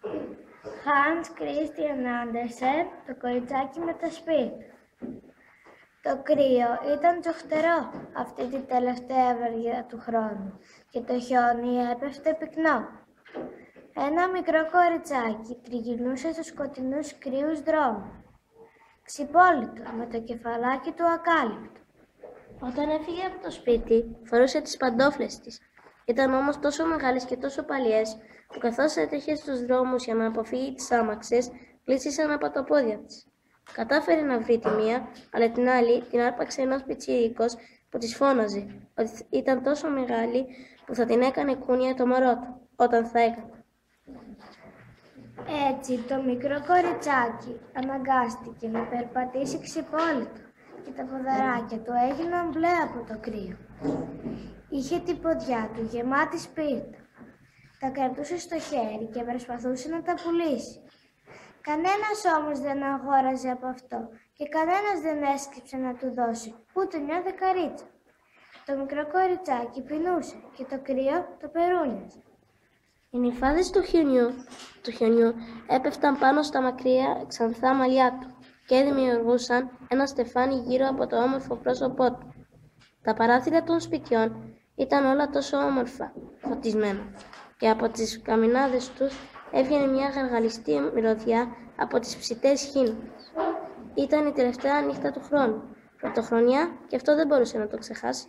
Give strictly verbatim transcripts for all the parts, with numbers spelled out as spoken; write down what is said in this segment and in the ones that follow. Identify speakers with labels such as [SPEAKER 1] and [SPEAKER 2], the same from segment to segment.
[SPEAKER 1] Hans Christian Andersen, το κοριτσάκι με το σπίτι. Το κρύο ήταν τσοχτερό αυτή την τελευταία βαριά του χρόνου και το χιόνι έπεφτε πυκνό. Ένα μικρό κοριτσάκι τριγυρνούσε στους σκοτεινούς κρύους δρόμους, ξυπόλυτο με το κεφαλάκι του ακάλυπτο.
[SPEAKER 2] Όταν έφυγε από το σπίτι, φορούσε τις παντόφλες της. Ήταν όμως τόσο μεγάλες και τόσο παλιές, που καθώς έτρεχε στους δρόμους για να αποφύγει τις άμαξες, πλήσισαν από τα πόδια της. Κατάφερε να βρει τη μία, αλλά την άλλη την άρπαξε ένας πιτσίρικος που της φώναζε ότι ήταν τόσο μεγάλη που θα την έκανε κούνια το μωρό του, όταν θα έκανε.
[SPEAKER 1] Έτσι το μικρό κοριτσάκι αναγκάστηκε να περπατήσει ξυπόλυτο και τα ποδαράκια του έγιναν μπλε από το κρύο. Είχε την ποδιά του γεμάτη σπίρτα. Τα κρατούσε στο χέρι και προσπαθούσε να τα πουλήσει. Κανένας όμως δεν αγόραζε από αυτό και κανένας δεν έσκυψε να του δώσει ούτε μια δεκαρίτσα. Το μικρό κοριτσάκι πεινούσε και το κρύο το περούνιαζε.
[SPEAKER 2] Οι νυφάδες του χιονιού, του χιονιού έπεφταν πάνω στα μακριά ξανθά μαλλιά του και δημιουργούσαν ένα στεφάνι γύρω από το όμορφο πρόσωπό του. Τα παράθυρα των σπιτιών ήταν όλα τόσο όμορφα φωτισμένα και από τις καμινάδες τους έβγαινε μια γαργαλιστή μυρωδιά από τις ψητές χήνες. Ήταν η τελευταία νύχτα του χρόνου, πρωτοχρονιά, και αυτό δεν μπορούσε να το ξεχάσει.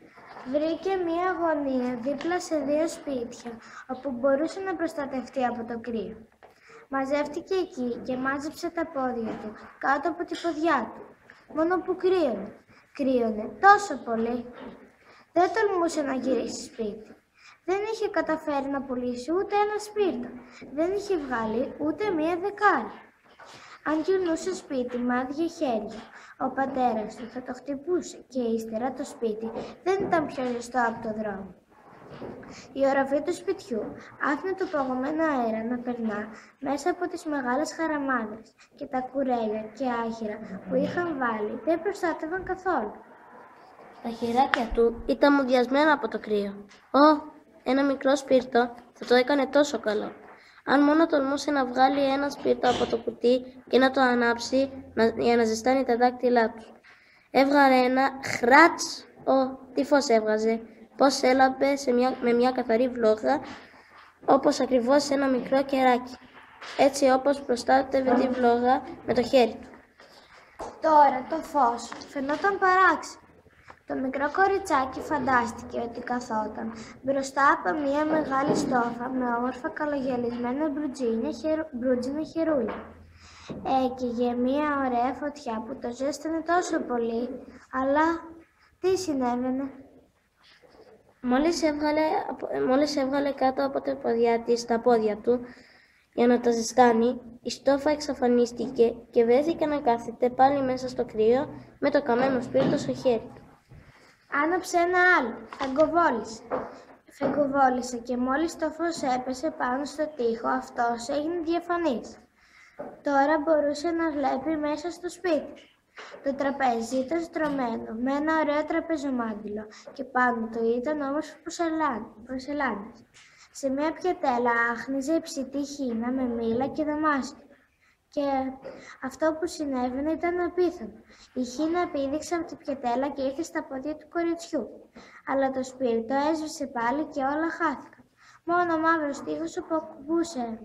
[SPEAKER 1] Βρήκε μία γωνία δίπλα σε δύο σπίτια, όπου μπορούσε να προστατευτεί από το κρύο. Μαζεύτηκε εκεί και μάζεψε τα πόδια του κάτω από τη ποδιά του, μόνο που κρύωνε. Κρύωνε τόσο πολύ. Δεν τολμούσε να γυρίσει σπίτι. Δεν είχε καταφέρει να πουλήσει ούτε ένα σπίρτο. Δεν είχε βγάλει ούτε μία δεκάρη. Αν γυρνούσε σπίτι με άδεια χέρια, ο πατέρας του θα το χτυπούσε και ύστερα το σπίτι δεν ήταν πιο ζεστό από το δρόμο. Η οροφή του σπιτιού άφηνε το παγωμένο αέρα να περνά μέσα από τις μεγάλες χαραμάδες και τα κουρέλια και άχυρα που είχαν βάλει δεν προστάτευαν καθόλου.
[SPEAKER 2] Τα χεράκια του ήταν μουδιασμένα από το κρύο. Ω, ένα μικρό σπίρτο θα το έκανε τόσο καλό. Αν μόνο τολμούσε να βγάλει ένα σπίρτο από το κουτί και να το ανάψει να, για να ζεστάνει τα δάκτυλά του. Έβγαλε ένα χράτς. Ω, τι φως έβγαζε. Πώς έλαμπε σε μια, με μια καθαρή βλόγα, όπως ακριβώς ένα μικρό κεράκι. Έτσι όπως προστάτευε τη βλόγα με το χέρι του.
[SPEAKER 1] Τώρα το φως φαινόταν παράξενο. Το μικρό κοριτσάκι φαντάστηκε ότι καθόταν μπροστά από μια μεγάλη στόφα με όμορφα καλογελισμένα μπρουτζίνα χερούλια. Έκαιγε μια ωραία φωτιά που το ζέστανε τόσο πολύ, αλλά τι συνέβαινε?
[SPEAKER 2] Μόλις έβγαλε, μόλις έβγαλε κάτω από τα πόδια της τα πόδια του για να τα ζεστάνει, η στόφα εξαφανίστηκε και βρέθηκε να κάθεται πάλι μέσα στο κρύο με το καμένο σπίρτο στο χέρι του.
[SPEAKER 1] Άναψε ένα άλλο, φεγκοβόλησε. Φεγκοβόλησε και μόλις το φως έπεσε πάνω στο τοίχο, αυτός έγινε διαφανής. Τώρα μπορούσε να βλέπει μέσα στο σπίτι. Το τραπέζι ήταν στρωμένο με ένα ωραίο τραπεζομάντιλο και πάνω του ήταν όμορφο πορσελάνες. Σε μια πιατέλα άχνιζε η ψητή χίνα με μήλα και δαμάσκη. Και αυτό που συνέβαινε ήταν απίθανο. Η χίνα πήδηξε από την πιατέλα και ήρθε στα πόδια του κοριτσιού. Αλλά το σπίρτο έσβησε πάλι και όλα χάθηκαν. Μόνο ο μαύρος τείχος που ακουμπούσε.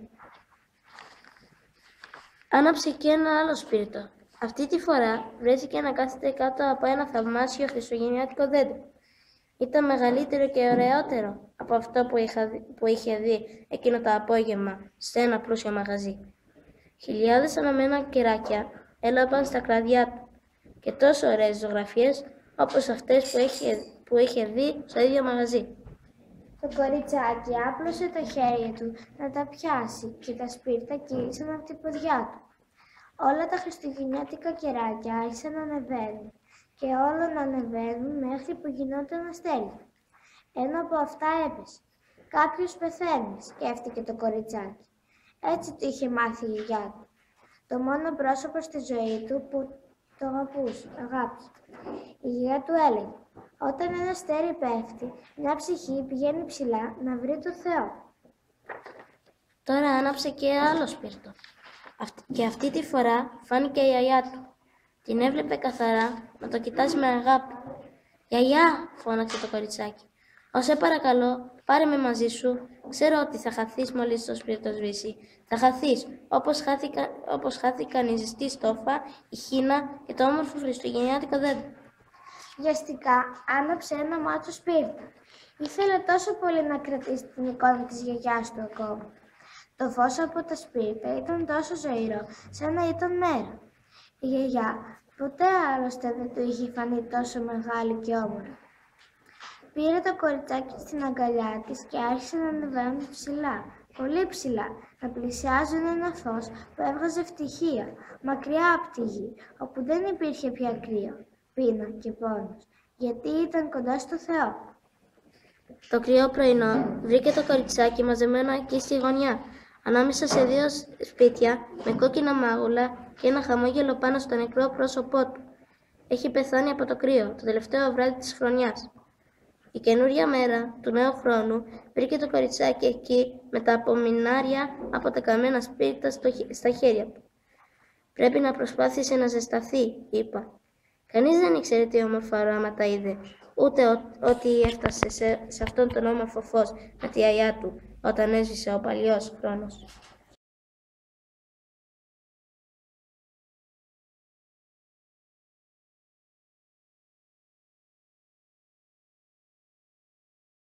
[SPEAKER 2] Άναψε και ένα άλλο σπίρτο. Αυτή τη φορά βρέθηκε να κάθεται κάτω από ένα θαυμάσιο χριστουγεννιάτικο δέντρο. Ήταν μεγαλύτερο και ωραιότερο από αυτό που, είχα, που είχε δει εκείνο το απόγευμα σε ένα πλούσιο μαγαζί. Χιλιάδες αναμένα κεράκια έλαβαν στα κλαδιά του και τόσο ωραίες ζωγραφίες όπως αυτές που είχε, που είχε δει στο ίδιο μαγαζί.
[SPEAKER 1] Το κοριτσάκι άπλωσε το χέρι του να τα πιάσει και τα σπίρτα κύλησαν από την ποδιά του. Όλα τα χριστουγεννιάτικα κεράκια άρχισαν να ανεβαίνουν και όλα να ανεβαίνουν μέχρι που γινόταν αστέρια. Ένα από αυτά έπεσε. Κάποιος πεθαίνει, σκέφτηκε το κοριτσάκι. Έτσι το είχε μάθει η γιαγιά του. Το μόνο πρόσωπο στη ζωή του που το αγαπούσε, αγάπησε. Η γιαγιά του έλεγε, όταν ένα αστέρι πέφτει, μια ψυχή πηγαίνει ψηλά να βρει το Θεό.
[SPEAKER 2] Τώρα άναψε και άλλο σπίρτο. Και αυτή τη φορά φάνηκε η γιαγιά του. Την έβλεπε καθαρά να το κοιτάζει με αγάπη. «Γιαγιά», φώναξε το κοριτσάκι, «Ω σε παρακαλώ, πάρε με μαζί σου. Ξέρω ότι θα χαθείς μόλις το σπίρτο σβήσει. Θα χαθείς, όπως, χάθηκα, όπως χάθηκαν η ζεστή στόφα, η χίνα και το όμορφο χριστουγεννιάτικο δέντρο».
[SPEAKER 1] Βιαστικά άναψε ένα μάτσο σπίρτο. Ήθελε τόσο πολύ να κρατήσει την εικόνα της γιαγιάς του ακόμα. Το φως από τα σπίρτα ήταν τόσο ζωηρό, σαν να ήταν μέρα. Η γιαγιά ποτέ άλλωστε δεν του είχε φανεί τόσο μεγάλη και όμορφη. Πήρε το κοριτσάκι στην αγκαλιά της και άρχισε να ανεβαίνουν ψηλά, πολύ ψηλά, να πλησιάζουν ένα φως που έβγαζε ευτυχία, μακριά από τη γη, όπου δεν υπήρχε πια κρύο, πείνα και πόνος, γιατί ήταν κοντά στο Θεό.
[SPEAKER 2] Το κρύο πρωινό βρήκε το κοριτσάκι μαζεμένο εκεί στη γωνιά, ανάμεσα σε δύο σπίτια με κόκκινα μάγουλα και ένα χαμόγελο πάνω στο νεκρό πρόσωπό του. Έχει πεθάνει από το κρύο, το τελευταίο βράδυ της χρονιάς. Η καινούρια μέρα του νέου χρόνου βρήκε το κοριτσάκι εκεί με τα απομεινάρια από τα καμένα σπίρτα στα χέρια του. «Πρέπει να προσπάθησε να ζεσταθεί», είπα. Κανείς δεν ήξερε τι όμορφα οράματα είδε, ούτε ότι έφτασε σε, σε αυτόν τον όμορφο φως με τη γιαγιά του όταν έσβησε ο παλιός χρόνος.